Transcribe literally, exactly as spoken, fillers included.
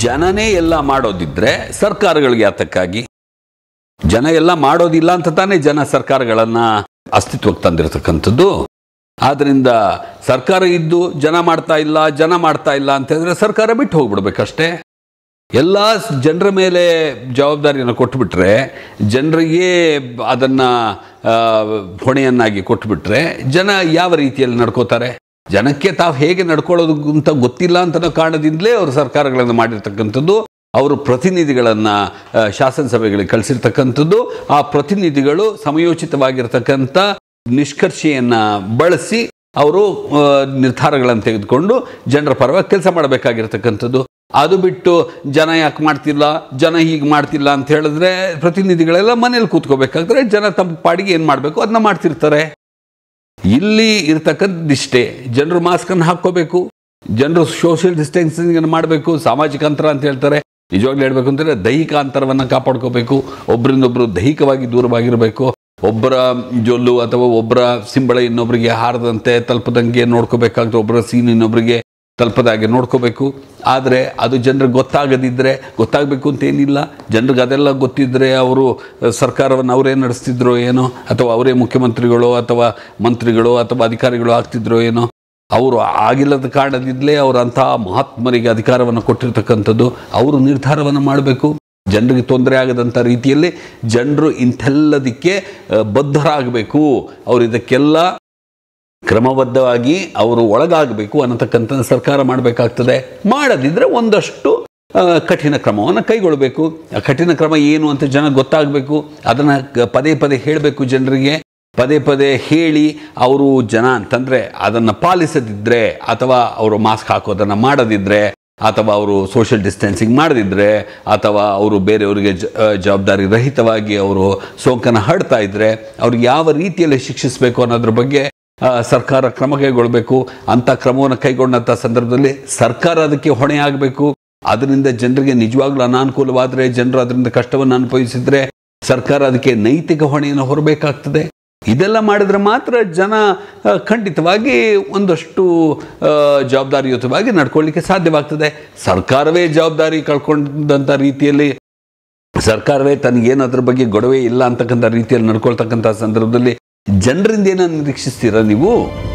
ಜನನೇ ಎಲ್ಲ ಮಾಡೋದಿದ್ರೆ ಸರ್ಕಾರಗಳಿಗೆ ಯಾತಕ್ಕಾಗಿ? ಜನ ಎಲ್ಲ ಮಾಡೋದಿಲ್ಲ ಅಂತ ತಾನೇ ಜನ ಸರ್ಕಾರಗಳನ್ನು ಅಸ್ತಿತ್ವಕ್ಕೆ ತಂದಿರತಕ್ಕಂಥದ್ದು. ಆದ್ದರಿಂದ ಸರ್ಕಾರ ಇದ್ದು ಜನ ಮಾಡ್ತಾ ಇಲ್ಲ ಜನ ಮಾಡ್ತಾ ಇಲ್ಲ ಅಂತ ಹೇಳಿದ್ರೆ ಸರ್ಕಾರ ಬಿಟ್ಟು ಹೋಗ್ಬಿಡ್ಬೇಕಷ್ಟೇ. ಎಲ್ಲ ಜನರ ಮೇಲೆ ಜವಾಬ್ದಾರಿಯನ್ನು ಕೊಟ್ಟುಬಿಟ್ರೆ, ಜನರಿಗೆ ಅದನ್ನು ಹೊಣೆಯನ್ನಾಗಿ ಕೊಟ್ಟುಬಿಟ್ರೆ ಜನ ಯಾವ ರೀತಿಯಲ್ಲಿ ನಡ್ಕೋತಾರೆ? ಜನಕ್ಕೆ ತಾವು ಹೇಗೆ ನಡ್ಕೊಳ್ಳೋದು ಅಂತ ಗೊತ್ತಿಲ್ಲ ಅಂತ ಕಾರಣದಿಂದಲೇ ಅವರು ಸರ್ಕಾರಗಳನ್ನು ಮಾಡಿರ್ತಕ್ಕಂಥದ್ದು. ಅವರು ಪ್ರತಿನಿಧಿಗಳನ್ನು ಶಾಸನಸಭೆಗಳಿಗೆ ಕಳಿಸಿರ್ತಕ್ಕಂಥದ್ದು. ಆ ಪ್ರತಿನಿಧಿಗಳು ಸಮಯೋಚಿತವಾಗಿರ್ತಕ್ಕಂಥ ನಿಷ್ಕರ್ಷೆಯನ್ನು ಬಳಸಿ ಅವರು ನಿರ್ಧಾರಗಳನ್ನು ತೆಗೆದುಕೊಂಡು ಜನರ ಪರವಾಗಿ ಕೆಲಸ ಮಾಡಬೇಕಾಗಿರ್ತಕ್ಕಂಥದ್ದು. ಅದು ಬಿಟ್ಟು ಜನ ಯಾಕೆ ಮಾಡ್ತಿಲ್ಲ, ಜನ ಹೀಗೆ ಮಾಡ್ತಿಲ್ಲ ಅಂತ ಹೇಳಿದ್ರೆ ಪ್ರತಿನಿಧಿಗಳೆಲ್ಲ ಮನೇಲಿ ಕೂತ್ಕೋಬೇಕಾದ್ರೆ ಜನ ತಮ್ಮ ಪಾಡಿಗೆ ಏನು ಮಾಡಬೇಕು ಅದನ್ನ ಮಾಡ್ತಿರ್ತಾರೆ. ಇಲ್ಲಿ ಇರ್ತಕ್ಕಂಥದ್ದಿಷ್ಟೇ, ಜನರು ಮಾಸ್ಕನ್ನು ಹಾಕ್ಕೋಬೇಕು, ಜನರು ಸೋಷಿಯಲ್ ಡಿಸ್ಟೆನ್ಸಿಂಗನ್ನು ಮಾಡಬೇಕು, ಸಾಮಾಜಿಕ ಅಂತರ ಅಂತ ಹೇಳ್ತಾರೆ. ನಿಜವಾಗ್ಲೂ ಹೇಳಬೇಕು ಅಂತಂದರೆ ದೈಹಿಕ ಅಂತರವನ್ನು ಕಾಪಾಡ್ಕೋಬೇಕು, ಒಬ್ಬರಿಂದೊಬ್ಬರು ದೈಹಿಕವಾಗಿ ದೂರವಾಗಿರಬೇಕು, ಒಬ್ಬರ ಜೊಲ್ಲು ಅಥವಾ ಒಬ್ಬರ ಸಿಂಬಳ ಇನ್ನೊಬ್ಬರಿಗೆ ಹಾರದಂತೆ ತಲುಪದಂಗೆ ನೋಡ್ಕೋಬೇಕಾಗ್ತದೆ, ಒಬ್ಬರ ಸೀನ್ ಇನ್ನೊಬ್ಬರಿಗೆ ತಲುಪದಾಗೆ ನೋಡ್ಕೋಬೇಕು. ಆದರೆ ಅದು ಜನರಿಗೆ ಗೊತ್ತಾಗದಿದ್ದರೆ, ಗೊತ್ತಾಗಬೇಕು ಅಂತೇನಿಲ್ಲ, ಜನರಿಗೆ ಅದೆಲ್ಲ ಗೊತ್ತಿದ್ದರೆ ಅವರು ಸರ್ಕಾರವನ್ನು ಅವರೇ ನಡೆಸ್ತಿದ್ರೋ ಏನೋ, ಅಥವಾ ಅವರೇ ಮುಖ್ಯಮಂತ್ರಿಗಳು ಅಥವಾ ಮಂತ್ರಿಗಳು ಅಥವಾ ಅಧಿಕಾರಿಗಳು ಆಗ್ತಿದ್ರೋ ಏನೋ. ಅವರು ಆಗಿಲ್ಲದ ಕಾರಣದಿಂದಲೇ ಅವರು ಅಂತಹ ಮಹಾತ್ಮರಿಗೆ ಅಧಿಕಾರವನ್ನು ಕೊಟ್ಟಿರ್ತಕ್ಕಂಥದ್ದು. ಅವರು ನಿರ್ಧಾರವನ್ನು ಮಾಡಬೇಕು, ಜನರಿಗೆ ತೊಂದರೆ ಆಗದಂಥ ರೀತಿಯಲ್ಲಿ ಜನರು ಇಂಥೆಲ್ಲದಕ್ಕೆ ಬದ್ಧರಾಗಬೇಕು, ಅವರು ಇದಕ್ಕೆಲ್ಲ ಕ್ರಮಬದ್ಧವಾಗಿ ಅವರು ಒಳಗಾಗಬೇಕು ಅನ್ನತಕ್ಕಂಥ ಸರ್ಕಾರ ಮಾಡಬೇಕಾಗ್ತದೆ. ಮಾಡದಿದ್ದರೆ ಒಂದಷ್ಟು ಕಠಿಣ ಕ್ರಮವನ್ನು ಕೈಗೊಳ್ಳಬೇಕು. ಆ ಕಠಿಣ ಕ್ರಮ ಏನು ಅಂತ ಜನ ಗೊತ್ತಾಗಬೇಕು, ಅದನ್ನು ಪದೇ ಪದೇ ಹೇಳಬೇಕು ಜನರಿಗೆ. ಪದೇ ಪದೇ ಹೇಳಿ ಅವರು ಜನ ಅಂತಂದರೆ ಅದನ್ನು ಪಾಲಿಸದಿದ್ದರೆ, ಅಥವಾ ಅವರು ಮಾಸ್ಕ್ ಹಾಕೋದನ್ನು ಮಾಡದಿದ್ದರೆ, ಅಥವಾ ಅವರು ಸೋಷಿಯಲ್ ಡಿಸ್ಟೆನ್ಸಿಂಗ್ ಮಾಡದಿದ್ದರೆ, ಅಥವಾ ಅವರು ಬೇರೆಯವರಿಗೆ ಜವಾಬ್ದಾರಿ ರಹಿತವಾಗಿ ಅವರು ಸೋಂಕನ್ನು ಹರಡ್ತಾ ಇದ್ದರೆ ಅವ್ರಿಗೆ ಯಾವ ರೀತಿಯಲ್ಲಿ ಶಿಕ್ಷಿಸಬೇಕು ಅನ್ನೋದ್ರ ಬಗ್ಗೆ ಸರ್ಕಾರ ಕ್ರಮ ಕೈಗೊಳ್ಳಬೇಕು. ಅಂಥ ಕ್ರಮವನ್ನು ಕೈಗೊಂಡಂಥ ಸಂದರ್ಭದಲ್ಲಿ ಸರ್ಕಾರ ಅದಕ್ಕೆ ಹೊಣೆ ಆಗಬೇಕು. ಅದರಿಂದ ಜನರಿಗೆ ನಿಜವಾಗ್ಲೂ ಅನಾನುಕೂಲವಾದರೆ, ಜನರು ಅದರಿಂದ ಕಷ್ಟವನ್ನು ಅನುಭವಿಸಿದರೆ ಸರ್ಕಾರ ಅದಕ್ಕೆ ನೈತಿಕ ಹೊಣೆಯನ್ನು ಹೊರಬೇಕಾಗ್ತದೆ. ಇದೆಲ್ಲ ಮಾಡಿದರೆ ಮಾತ್ರ ಜನ ಖಂಡಿತವಾಗಿ ಒಂದಷ್ಟು ಜವಾಬ್ದಾರಿಯುತವಾಗಿ ನಡ್ಕೊಳ್ಳಿಕ್ಕೆ ಸಾಧ್ಯವಾಗ್ತದೆ. ಸರ್ಕಾರವೇ ಜವಾಬ್ದಾರಿ ಕಳ್ಕೊಂಡಂಥ ರೀತಿಯಲ್ಲಿ, ಸರ್ಕಾರವೇ ತನಗೇನು ಅದ್ರ ಬಗ್ಗೆ ಗೊಡವೆ ಇಲ್ಲ ಅಂತಕ್ಕಂಥ ರೀತಿಯಲ್ಲಿ ನಡ್ಕೊಳ್ತಕ್ಕಂಥ ಸಂದರ್ಭದಲ್ಲಿ ಜನರಿಂದ ಏನನ್ನು ನಿರೀಕ್ಷಿಸ್ತೀರಾ ನೀವು?